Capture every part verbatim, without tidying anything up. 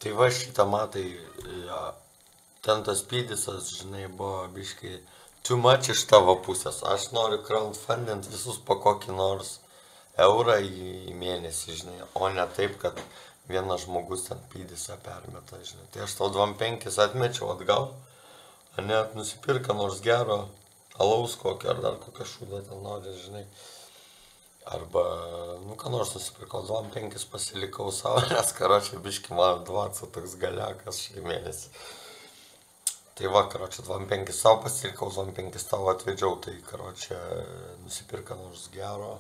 Tai va šitą matai, ja, ten tas pydisas, žinai, buvo biškai too much iš tavo pusės. Aš noriu crowdfundint visus po kokį nors eurą į, į mėnesį, žinai, o ne taip, kad vienas žmogus ten pydisą permeta, žinai. Tai aš tau dvam penkis atmečiau atgal, o net nusipirka nors gero alaus kokio ar dar kokią šūdą ten nori, žinai. Arba, nu, ką nors nusipirkau, dvam penkis pasilikau savo, nes karočią biški man dvaca toks galiakas šį mėnesį. Tai va, karočią, dvam penkis savo pasilikau, dvam penkis tavo atvedžiau, tai karočią nusipirka nors gero.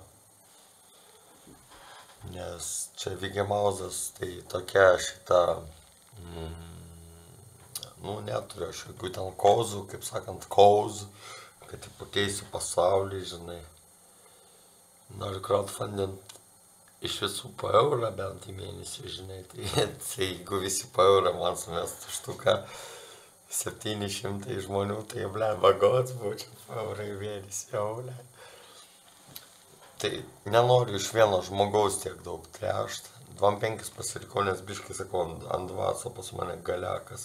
Nes čia Vigimauzas, tai tokia šita, mm, nu, neturiu aš jokių ten kozų, kaip sakant, kozų, kad pakeisiu pasaulį, žinai. Noriu crowdfundint iš visų po eurą bent į mėnesį, žinai, tai, tai jeigu visi po eurą man sumestų štuką septyni šimtai žmonių, tai ble, vagots būčiau po eurą į mėnesį, jau ble. Tai nenoriu iš vieno žmogaus tiek daug trešt. dvam penkis pasilikau, nes biškai sakau, ant dvaco pas mane galiakas.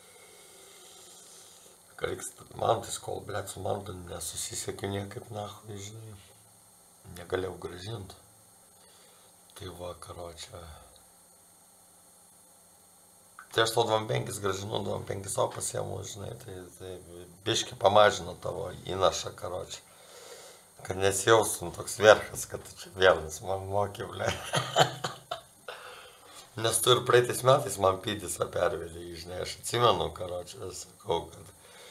Reiks man tai skol, ble, su mantu nesusisiekiu niekaip nahui, žinai. Negalėjau grąžinti. Tai va, karočią. Tai aš to dvam penkis grąžinu, dvam penkis savo pasiemu, žinai, tai, tai biškai pamažino tavo įnašą, karočią. Kad nesijaustum toks verkas, kad tu čia vienas man mokė, ble. Nes tu ir praeitais metais man pydisą pervedė, žinai, aš atsimenu, karočią, sakau, kad,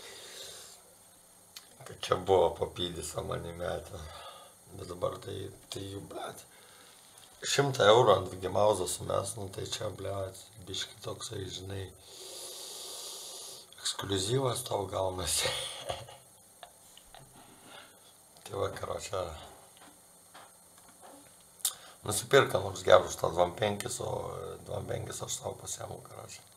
kad čia buvo po pydisą mane metę. Bet dabar tai, tai jų, blėt, šimtą eurų ant Vigimauzą sumes, nu tai čia, blėt, biški toksai, žinai, ekskliuzyvas tau gaunasi. Tai va, karočią, nusipirka nors gerų už tą dvam penkis, o dvam penkis aš savo pasiemu, karočią.